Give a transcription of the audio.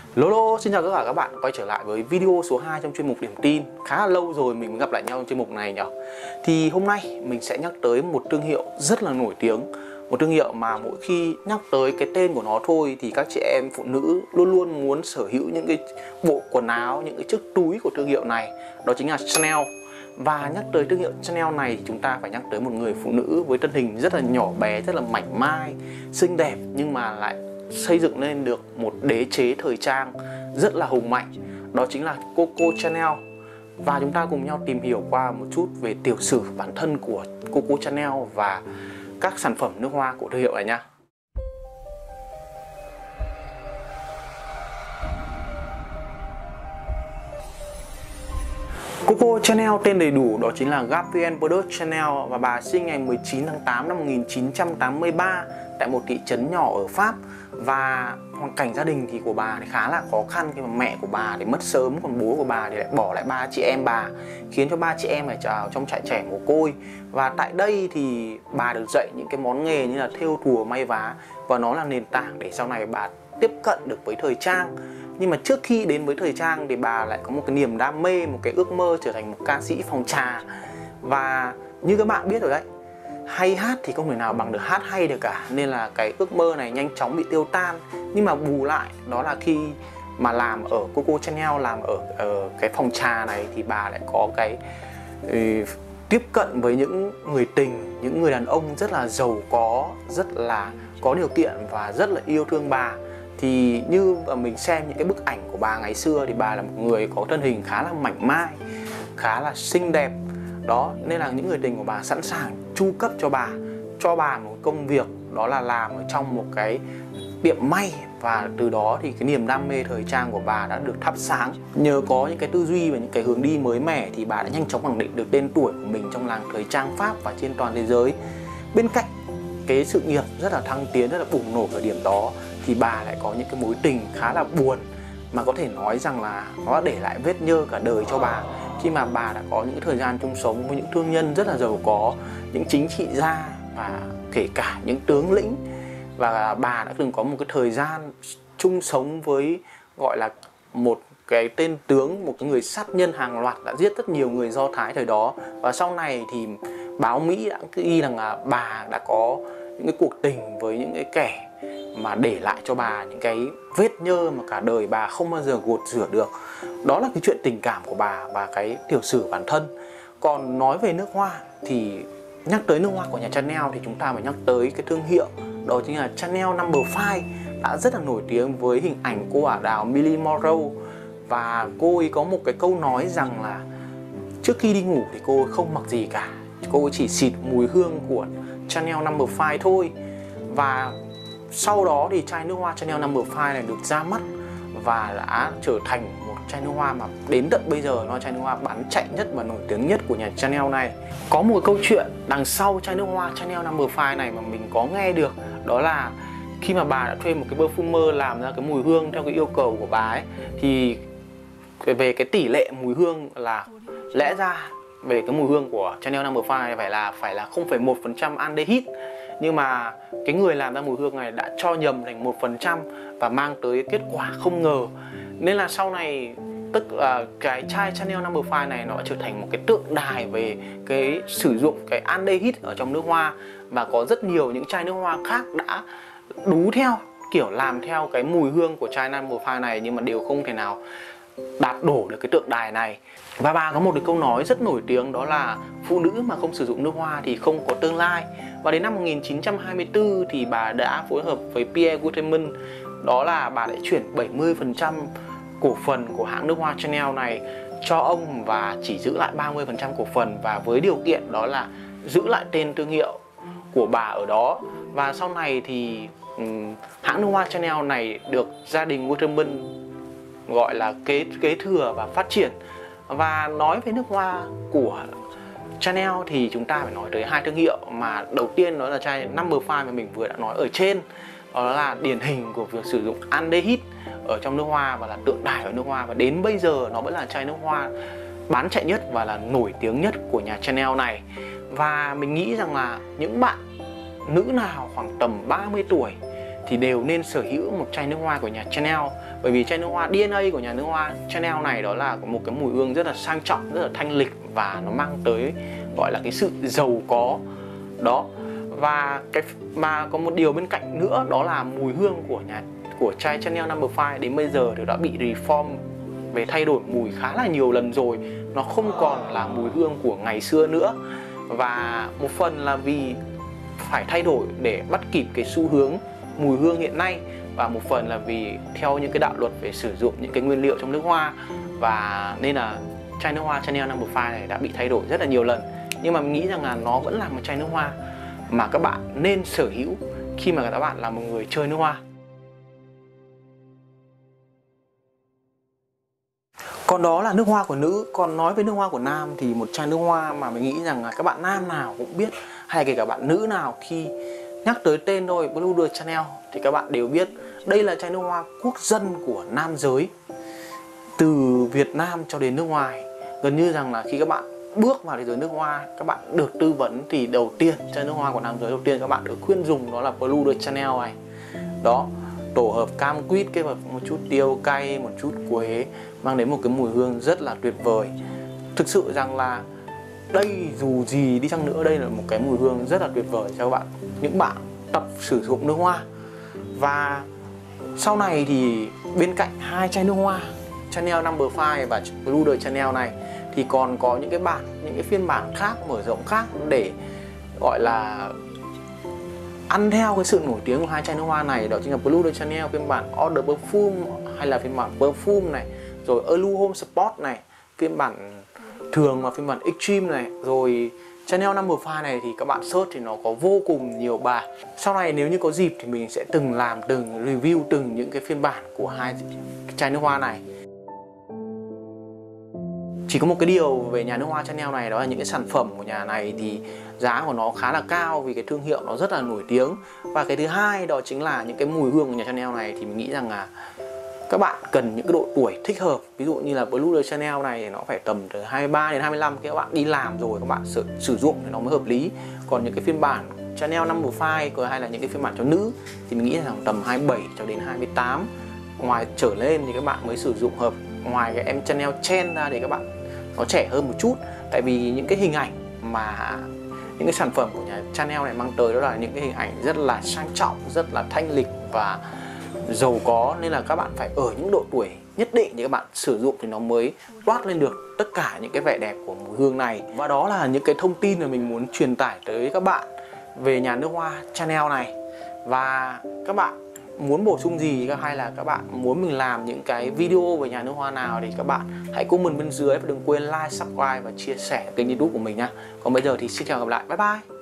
Lô, xin chào tất cả các bạn quay trở lại với video số 2 trong chuyên mục điểm tin. Khá là lâu rồi mình mới gặp lại nhau trong chuyên mục này nhỉ. Thì hôm nay mình sẽ nhắc tới một thương hiệu rất là nổi tiếng. Một thương hiệu mà mỗi khi nhắc tới cái tên của nó thôi thì các chị em phụ nữ luôn luôn muốn sở hữu những cái bộ quần áo, những cái chiếc túi của thương hiệu này. Đó chính là Chanel. Và nhắc tới thương hiệu Chanel này thì chúng ta phải nhắc tới một người phụ nữ với thân hình rất là nhỏ bé, rất là mảnh mai, xinh đẹp nhưng mà lại xây dựng lên được một đế chế thời trang rất là hùng mạnh. Đó chính là Coco Chanel. Và chúng ta cùng nhau tìm hiểu qua một chút về tiểu sử bản thân của Coco Chanel và các sản phẩm nước hoa của thương hiệu này nha. Coco Chanel tên đầy đủ đó chính là Gabrielle Brodeur Chanel, và bà sinh ngày 19 tháng 8 năm 1983 tại một thị trấn nhỏ ở Pháp. Và hoàn cảnh gia đình thì của bà thì khá là khó khăn khi mà mẹ của bà thì mất sớm, còn bố của bà thì lại bỏ lại ba chị em bà, khiến cho ba chị em phải vào trong trại trẻ mồ côi. Và tại đây thì bà được dạy những cái món nghề như là thêu thùa, may vá, và nó là nền tảng để sau này bà tiếp cận được với thời trang. Nhưng mà trước khi đến với thời trang thì bà lại có một cái niềm đam mê, một cái ước mơ trở thành một ca sĩ phòng trà. Và như các bạn biết rồi đấy, hay hát thì không thể nào bằng được hát hay được cả, nên là cái ước mơ này nhanh chóng bị tiêu tan. Nhưng mà bù lại đó là khi mà làm ở Coco Chanel, làm ở cái phòng trà này thì bà lại có cái tiếp cận với những người tình, những người đàn ông rất là giàu có, rất là có điều kiện và rất là yêu thương bà. Thì như mình xem những cái bức ảnh của bà ngày xưa thì bà là một người có thân hình khá là mảnh mai, khá là xinh đẹp. Đó, nên là những người tình của bà sẵn sàng chu cấp cho bà một công việc, đó là làm ở trong một cái tiệm may. Và từ đó thì cái niềm đam mê thời trang của bà đã được thắp sáng. Nhờ có những cái tư duy và những cái hướng đi mới mẻ thì bà đã nhanh chóng khẳng định được tên tuổi của mình trong làng thời trang Pháp và trên toàn thế giới. Bên cạnh cái sự nghiệp rất là thăng tiến, rất là bùng nổ ở điểm đó thì bà lại có những cái mối tình khá là buồn, mà có thể nói rằng là nó đã để lại vết nhơ cả đời cho bà, khi mà bà đã có những thời gian chung sống với những thương nhân rất là giàu có, những chính trị gia và kể cả những tướng lĩnh. Và bà đã từng có một cái thời gian chung sống với gọi là một cái tên tướng, một cái người sát nhân hàng loạt đã giết rất nhiều người Do Thái thời đó. Và sau này thì báo Mỹ đã ghi rằng là bà đã có những cái cuộc tình với những cái kẻ mà để lại cho bà những cái vết nhơ mà cả đời bà không bao giờ gột rửa được. Đó là cái chuyện tình cảm của bà và cái tiểu sử bản thân. Còn nói về nước hoa thì nhắc tới nước hoa của nhà Chanel thì chúng ta phải nhắc tới cái thương hiệu, đó chính là Chanel No. 5 đã rất là nổi tiếng với hình ảnh cô ả đào Millie Monroe. Và cô ấy có một cái câu nói rằng là trước khi đi ngủ thì cô ấy không mặc gì cả, cô ấy chỉ xịt mùi hương của Chanel No. 5 thôi. Và sau đó thì chai nước hoa Chanel No. 5 này được ra mắt và đã trở thành một chai nước hoa mà đến tận bây giờ nó là chai nước hoa bán chạy nhất và nổi tiếng nhất của nhà Chanel này. Có một câu chuyện đằng sau chai nước hoa Chanel No. 5 này mà mình có nghe được, đó là khi mà bà đã thuê một cái perfumer làm ra cái mùi hương theo cái yêu cầu của bà ấy, thì về cái tỷ lệ mùi hương là lẽ ra về cái mùi hương của Chanel No. 5 phải là 0,1% aldehyde, nhưng mà cái người làm ra mùi hương này đã cho nhầm thành 1% và mang tới kết quả không ngờ. Nên là sau này tức là cái chai Chanel No. 5 này nó đã trở thành một cái tượng đài về cái sử dụng cái aldehyde ở trong nước hoa. Và có rất nhiều những chai nước hoa khác đã đú theo, kiểu làm theo cái mùi hương của chai No. 5 này, nhưng mà đều không thể nào đạp đổ được cái tượng đài này. Và bà có một cái câu nói rất nổi tiếng, đó là phụ nữ mà không sử dụng nước hoa thì không có tương lai. Và đến năm 1924 thì bà đã phối hợp với Pierre Gutterman, đó là bà đã chuyển 70% cổ phần của hãng nước hoa Chanel này cho ông và chỉ giữ lại 30% cổ phần, và với điều kiện đó là giữ lại tên thương hiệu của bà ở đó. Và sau này thì hãng nước hoa Chanel này được gia đình Gutterman gọi là kế thừa và phát triển. Và nói về nước hoa của Chanel thì chúng ta phải nói tới hai thương hiệu, mà đầu tiên đó là chai No. 5 mà mình vừa đã nói ở trên, đó là điển hình của việc sử dụng aldehyde ở trong nước hoa và là tượng đài ở nước hoa, và đến bây giờ nó vẫn là chai nước hoa bán chạy nhất và là nổi tiếng nhất của nhà Chanel này. Và mình nghĩ rằng là những bạn nữ nào khoảng tầm 30 tuổi thì đều nên sở hữu một chai nước hoa của nhà Chanel. Bởi vì chai nước hoa, DNA của nhà nước hoa Chanel này đó là một cái mùi hương rất là sang trọng, rất là thanh lịch, và nó mang tới gọi là cái sự giàu có đó. Và mà có một điều bên cạnh nữa, đó là mùi hương của chai Chanel No. 5 đến bây giờ thì đã bị reform về, thay đổi mùi khá là nhiều lần rồi. Nó không còn là mùi hương của ngày xưa nữa. Và một phần là vì phải thay đổi để bắt kịp cái xu hướng mùi hương hiện nay, và một phần là vì theo những cái đạo luật về sử dụng những cái nguyên liệu trong nước hoa. Và nên là chai nước hoa Chanel No. 5 này đã bị thay đổi rất là nhiều lần. Nhưng mà mình nghĩ rằng là nó vẫn là một chai nước hoa mà các bạn nên sở hữu khi mà các bạn là một người chơi nước hoa. Còn đó là nước hoa của nữ. Còn nói về nước hoa của nam thì một chai nước hoa mà mình nghĩ rằng là các bạn nam nào cũng biết, hay kể cả bạn nữ nào khi nhắc tới tên thôi, Blue de Chanel, thì các bạn đều biết đây là chai nước hoa quốc dân của nam giới. Từ Việt Nam cho đến nước ngoài, gần như rằng là khi các bạn bước vào thế giới nước hoa, các bạn được tư vấn thì đầu tiên, chai nước hoa của nam giới đầu tiên các bạn được khuyên dùng đó là Blue de Chanel này. Đó, tổ hợp cam quýt kết hợp một chút tiêu cay, một chút quế, mang đến một cái mùi hương rất là tuyệt vời. Thực sự rằng là đây dù gì đi chăng nữa, đây là một cái mùi hương rất là tuyệt vời cho các bạn, những bạn tập sử dụng nước hoa. Và sau này thì bên cạnh hai chai nước hoa Chanel No. 5 và Blue de Chanel này thì còn có những cái phiên bản khác, mở rộng khác để gọi là ăn theo cái sự nổi tiếng của hai chai nước hoa này. Đó chính là Blue de Chanel phiên bản Eau de Parfum hay là phiên bản Perfume này, rồi Eau Home Sport này, phiên bản thường và phiên bản Extreme này. Rồi Chanel No. 5 này thì các bạn search thì nó có vô cùng nhiều bài. Sau này nếu như có dịp thì mình sẽ từng review từng những cái phiên bản của hai chai nước hoa này. Chỉ có một cái điều về nhà nước hoa Chanel này, đó là những cái sản phẩm của nhà này thì giá của nó khá là cao vì cái thương hiệu nó rất là nổi tiếng. Và cái thứ hai đó chính là những cái mùi hương của nhà Chanel này thì mình nghĩ rằng là các bạn cần những cái độ tuổi thích hợp. Ví dụ như là Blue de Chanel này thì nó phải tầm từ 23 đến 25, khi các bạn đi làm rồi các bạn sử dụng thì nó mới hợp lý. Còn những cái phiên bản Chanel No. 5 hay là những cái phiên bản cho nữ thì mình nghĩ rằng tầm 27 cho đến 28 ngoài trở lên thì các bạn mới sử dụng hợp. Ngoài cái em Chanel Chen ra thì các bạn nó trẻ hơn một chút. Tại vì những cái hình ảnh mà những cái sản phẩm của nhà Chanel này mang tới đó là những cái hình ảnh rất là sang trọng, rất là thanh lịch và giàu có, nên là các bạn phải ở những độ tuổi nhất định thì các bạn sử dụng thì nó mới toát lên được tất cả những cái vẻ đẹp của mùi hương này. Và đó là những cái thông tin mà mình muốn truyền tải tới các bạn về nhà nước hoa Chanel này. Và các bạn muốn bổ sung gì hay là các bạn muốn mình làm những cái video về nhà nước hoa nào thì các bạn hãy comment bên dưới, và đừng quên like, subscribe và chia sẻ kênh YouTube của mình nha. Còn bây giờ thì xin chào, gặp lại, bye bye.